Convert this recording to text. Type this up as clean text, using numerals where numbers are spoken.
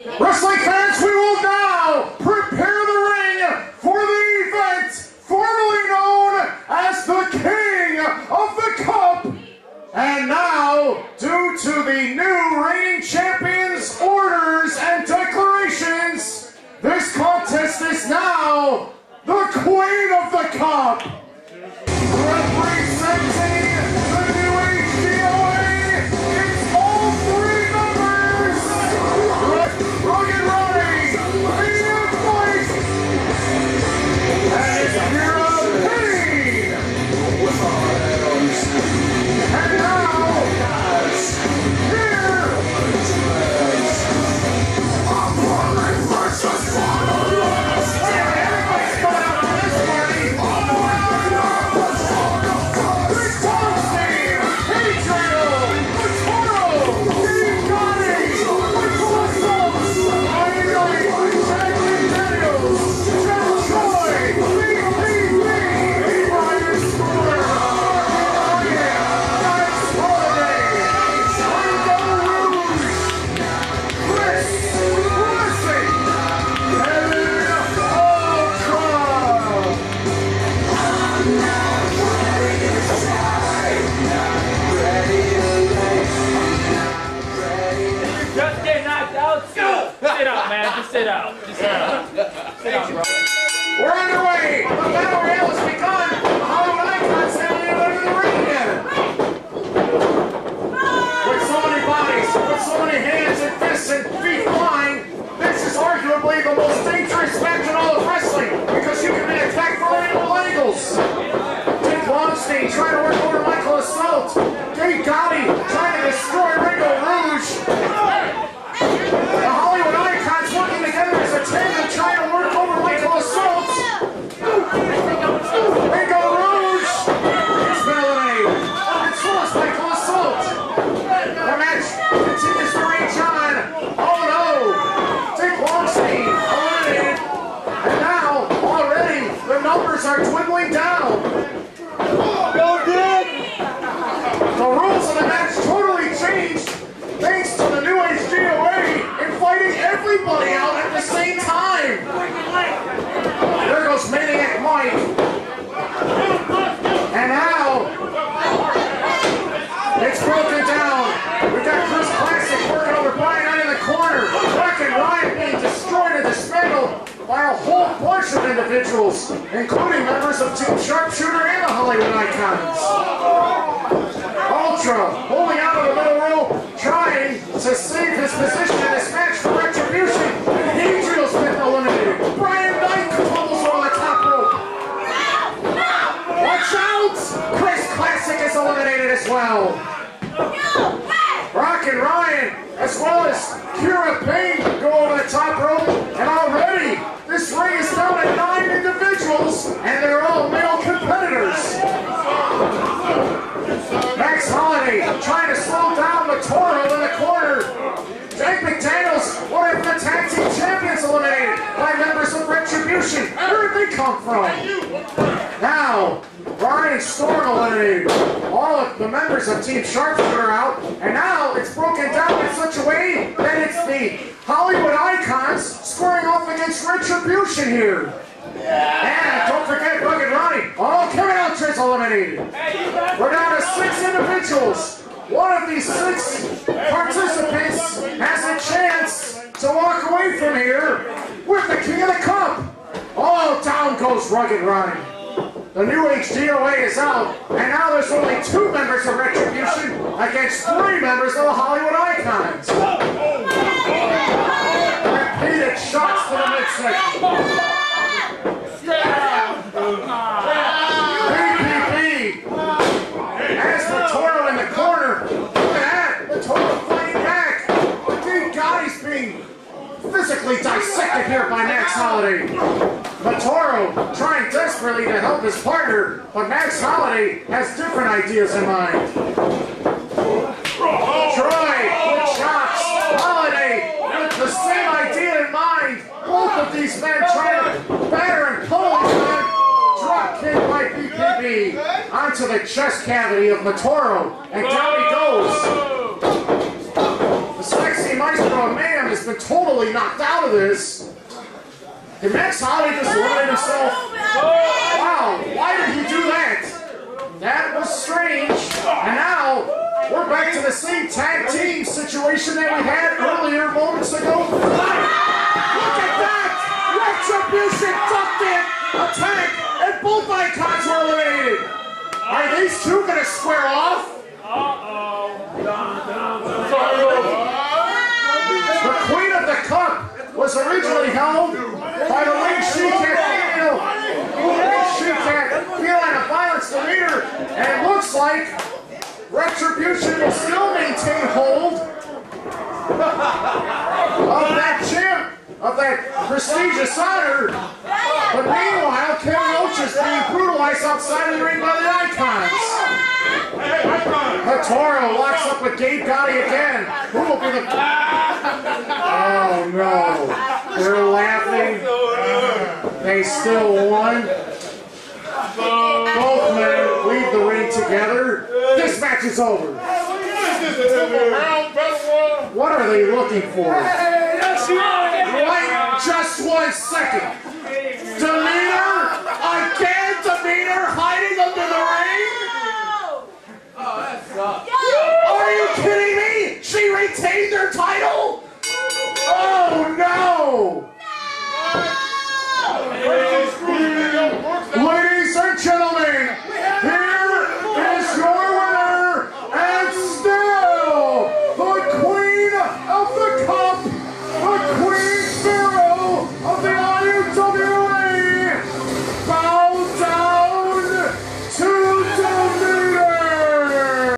Wrestling fans, we will now prepare the ring for the event formerly known as the King of the Cup. And now, due to the new reigning champions' orders and declarations, this contest is now the Queen of the Cup. Representing the new IUWA, it's all three members. Rugged Ronnie, Medium Voice, and his hero Pain. And now, here, everybody's coming out on this party. Sit out. Just sit out. Sit out, bro. We're underway. The battle royale has begun. The Hollywood Icons haven't even entered the ring yet. With so many bodies, with so many hands and fists and feet flying, this is arguably the most dangerous match in all of wrestling because you can be attacked from all angles. Dick Longstein trying to work over Michael Assault. Dave Gotti trying to destroy Ringo Rouge. The Hollywood Icons working together as a team and trying to work over Michael Assault. Ringo Rouge has been eliminated. It's lost Michael Assault. The match continues to rage on. Oh no! Dick Longstein eliminated. And now, already, the numbers are dwindling down. Go Dick! The rules of the match totally changed thanks to the new IUWA fighting everybody out at the same time. There goes Maniac Mike. And now, it's broken down. We've got Chris Classic working over Brian out in the corner. Rock and Ryan being destroyed and dismantled by a whole bunch of individuals, including members of Team Sharpshooter and the Hollywood Icons. Ultra holding out of the middle row, trying to save his position in this match for retribution. Adriel's been eliminated. Brian Knight tumbles over the top rope. Watch out! Chris Classic is eliminated as well. Rock and Ryan, as well as Kira Payne, go over the top rope. And already, this ring is down to 9 individuals, and they're all male competitors. Max Holiday trying to slow down the Toro in the corner. Jake McDaniels, one of the tag team champions, eliminated by members of Retribution. Where did they come from? Now, Brian Storm eliminated. All of the members of Team Sharpshooter are out, and now it's broken down in such a way that it's the Hollywood Icons squaring off against Retribution here. And don't forget Rugged Ronnie. Oh, Kevin Altri's eliminated. We're down to 6 individuals. One of these 6 participants has a chance to walk away from here with the King of the Cup. Oh, down goes Rugged Ronnie. The new IUWA is out, and now there's only 2 members of Retribution against 3 members of the Hollywood Icons. Repeated shots to the midsection. PPP has the Toro in the corner. Look at that, the Toro fighting back. Dave Gotti's being physically dissected here by Max Holiday. The Toro trying desperately to help his partner, but Max Holiday has different ideas in mind. Troy with shots. Holiday with the same idea in mind. Both of these men trying to batter and pull each other. Drop kick by PPP onto the chest cavity of Matoro, and down he goes. The sexy Maestro of Mayhem has been totally knocked out of this. Did Max Holly just eliminate himself? Wow, why did he do that? That was strange. And now, we're back to the same tag team situation that we had earlier moments ago. Look at that! Retribution ducked in, attack, and both icons were eliminated. Are these two going to square off? The Queen of the Cup was originally held by the Ring She-Cat female. Ring She-Cat feeling a violence leader, and it looks like Retribution will still maintain hold of that champ, of that prestigious honor. But meanwhile, Kevin Roach is being brutalized outside of the ring by the icons. Toro locks up with Gabe Gotti again. Who will be the... Oh no. They're laughing. They still won. Both men leave the ring together. This match is over. What are they looking for? Wait just 1 second.